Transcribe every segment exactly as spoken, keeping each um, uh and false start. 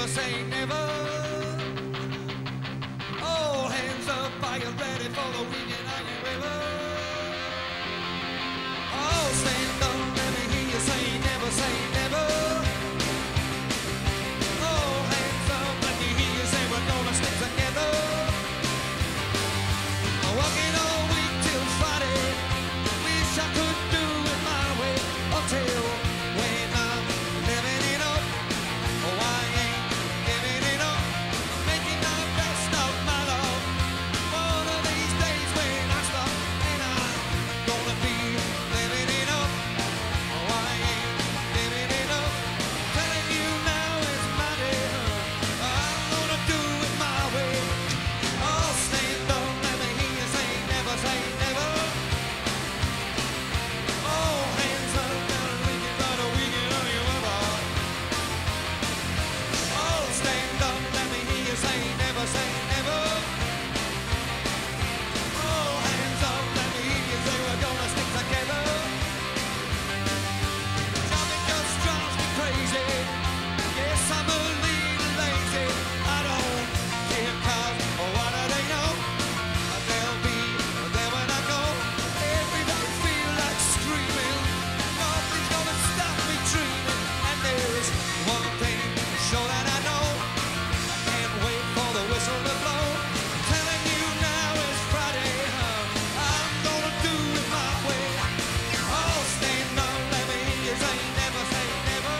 never say never. All hands up, are you ready for the weekend? Are you ever? Oh, stand up, let me hear you say never say never. All hands up, let me hear you say we're gonna stick together. Working all week till Friday. Wish I could do it my way until when I'm living it up. Oh, I ain't giving it up. Making the best of my love. One of these days when I stop, and I'm gonna be living it up. Oh, I ain't giving it up. Telling you now it's my day. I'm gonna do it my way. Oh, stand up, let me hear you say never say never. Oh, hands up, gotta leave you by the weekend, are you ever? Oh, stand up, let me hear you say never say never. Oh, hands up, let me hear you say we're gonna stick together. Jumping just drives me crazy. Yes, I'm a little lazy. I don't care 'cause what do they know? They'll be there when I go. Everybody feel like screaming. Nothing's gonna stop me dreaming. And there's one thing sure that I know. I can't wait for the whistle to blow. Telling you now it's Friday. huh? I'm gonna do it my way. Oh, stand up, let me hear you say never say never.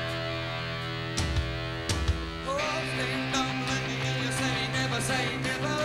Oh, stand up, let me hear you say never say never.